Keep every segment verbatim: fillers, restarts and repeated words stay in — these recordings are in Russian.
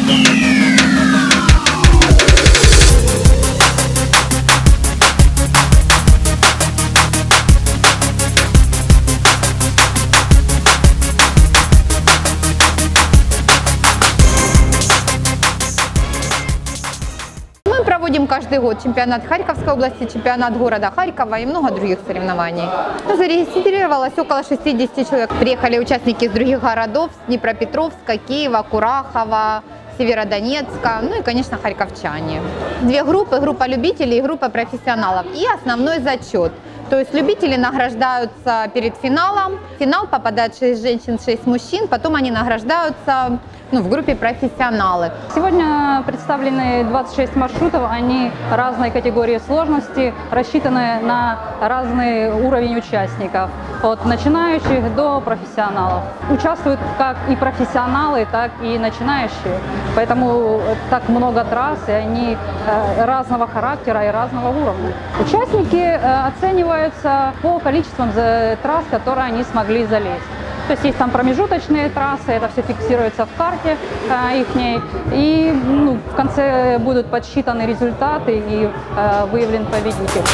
Проводим каждый год чемпионат Харьковской области, чемпионат города Харькова и много других соревнований. Зарегистрировалось около шестидесяти человек. Приехали участники из других городов, с Днепропетровска, Киева, Курахова, Северодонецка, ну и, конечно, харьковчане. Две группы, группа любителей и группа профессионалов. И основной зачет. То есть любители награждаются перед финалом. В финал попадают шесть женщин, шесть мужчин, потом они награждаются ну, в группе профессионалы. Сегодня представлены двадцать шесть маршрутов, они разной категории сложности, рассчитаны на разный уровень участников, от начинающих до профессионалов. Участвуют как и профессионалы, так и начинающие, поэтому так много трасс, и они разного характера и разного уровня. Участники оцениваются по количеству трасс, которые они смогли залезть. То есть есть там промежуточные трассы, это все фиксируется в карте э, ихней, и ну, в конце будут подсчитаны результаты и э, выявлен победитель.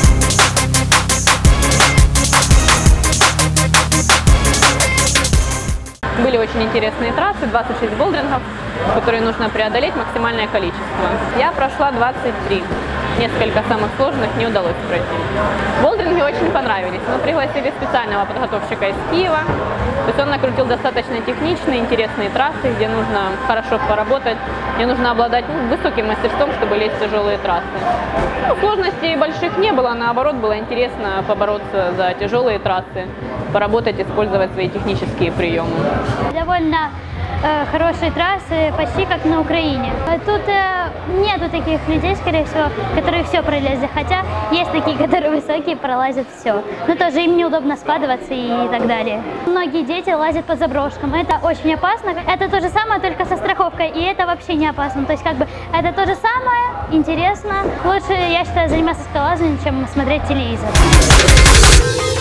Были очень интересные трассы, двадцать шесть болдрингов, которые нужно преодолеть максимальное количество. Я прошла двадцать три. Несколько самых сложных не удалось пройти. Болдринги очень понравились. Мы пригласили специального подготовщика из Киева. То есть он накрутил достаточно техничные, интересные трассы, где нужно хорошо поработать, где нужно обладать ну, высоким мастерством, чтобы лезть в тяжелые трассы. Ну, сложностей больших не было, наоборот, было интересно побороться за тяжелые трассы, поработать, использовать свои технические приемы. Довольно э, хорошие трассы, почти как на Украине. Тут э, нету таких людей, скорее всего, которые все пролезли, хотя есть такие, которые высокие, пролазят все. Но тоже им неудобно складываться и так далее. Многие дети лазят по заброшкам, это очень опасно. Это то же самое, только со страховкой, и это вообще не опасно. То есть как бы это то же самое, интересно. Лучше, я считаю, заниматься скалолазанием, чем смотреть телевизор.